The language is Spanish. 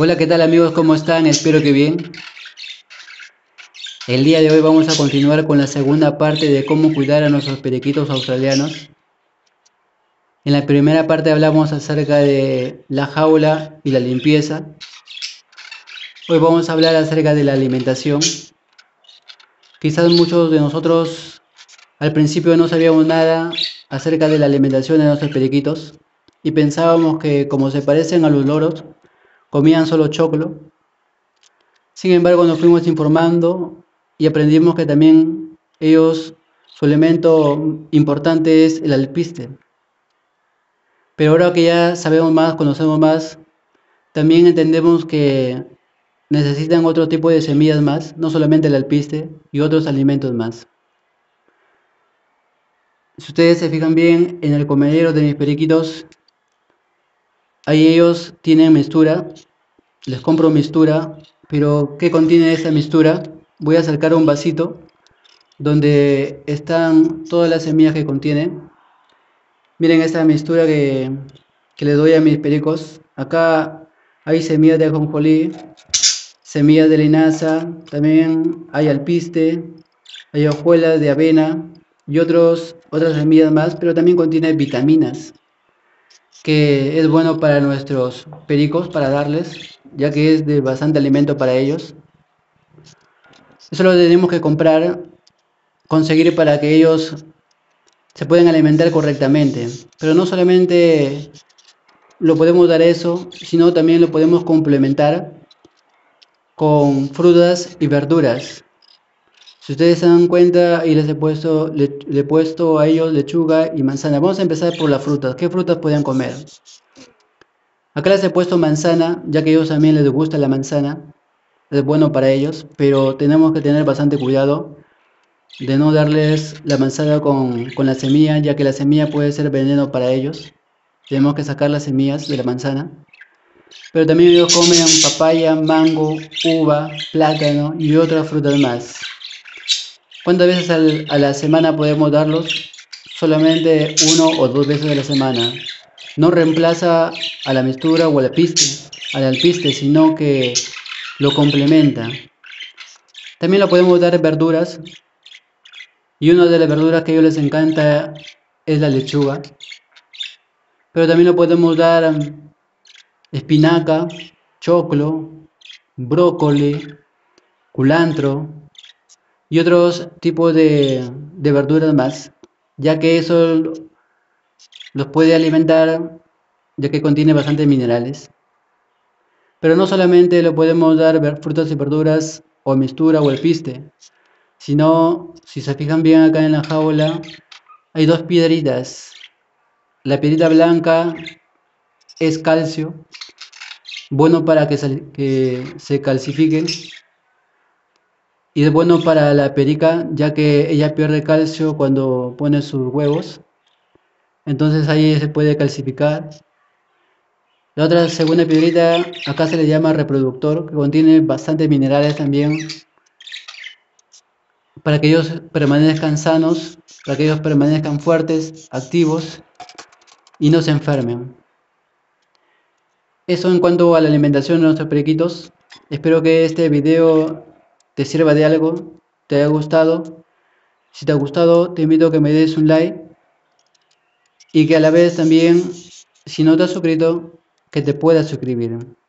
Hola, ¿qué tal amigos? ¿Cómo están? Espero que bien. El día de hoy vamos a continuar con la segunda parte de cómo cuidar a nuestros periquitos australianos. En la primera parte hablamos acerca de la jaula y la limpieza. Hoy vamos a hablar acerca de la alimentación. Quizás muchos de nosotros al principio no sabíamos nada acerca de la alimentación de nuestros periquitos y pensábamos que como se parecen a los loros, comían solo choclo. Sin embargo, nos fuimos informando y aprendimos que también ellos, su elemento importante es el alpiste. Pero ahora que ya sabemos más, conocemos más, también entendemos que necesitan otro tipo de semillas más, no solamente el alpiste y otros alimentos más. Si ustedes se fijan bien en el comedero de mis periquitos, ahí ellos tienen mistura, les compro mistura, pero ¿qué contiene esa mistura? Voy a acercar un vasito donde están todas las semillas que contiene. Miren esta mixtura que le doy a mis pericos. Acá hay semillas de ajonjolí, semillas de linaza, también hay alpiste, hay hojuelas de avena y otras semillas más, pero también contiene vitaminas, que es bueno para nuestros pericos, para darles, ya que es de bastante alimento para ellos. Eso lo tenemos que comprar, conseguir para que ellos se pueden alimentar correctamente. Pero no solamente lo podemos dar eso, sino también lo podemos complementar con frutas y verduras. Si ustedes se dan cuenta y le he puesto a ellos lechuga y manzana. Vamos a empezar por las frutas. ¿Qué frutas pueden comer? Acá les he puesto manzana, ya que a ellos también les gusta la manzana. Es bueno para ellos, pero tenemos que tener bastante cuidado de no darles la manzana con la semilla, ya que la semilla puede ser veneno para ellos. Tenemos que sacar las semillas de la manzana. Pero también ellos comen papaya, mango, uva, plátano y otras frutas más. ¿Cuántas veces a la semana podemos darlos? Solamente 1 o 2 veces a la semana. No reemplaza a la mistura o al alpiste, sino que lo complementa. También lo podemos dar verduras, y una de las verduras que a ellos les encanta es la lechuga. Pero también lo podemos dar espinaca, choclo, brócoli, culantro y otros tipos de verduras más, ya que eso los puede alimentar, ya que contiene bastantes minerales. Pero no solamente le podemos dar frutas y verduras o mistura o el piste, sino, si se fijan bien acá en la jaula, hay dos piedritas. La piedrita blanca es calcio, bueno para que se calcifiquen, y es bueno para la perica, ya que ella pierde calcio cuando pone sus huevos, entonces ahí se puede calcificar. La otra segunda piedrita, acá se le llama reproductor, que contiene bastantes minerales también, para que ellos permanezcan sanos, para que ellos permanezcan fuertes, activos y no se enfermen. Eso en cuanto a la alimentación de nuestros periquitos. Espero que este video te sirva de algo, te haya gustado. Si te ha gustado, te invito a que me des un like y que a la vez también, si no te has suscrito, que te puedas suscribir.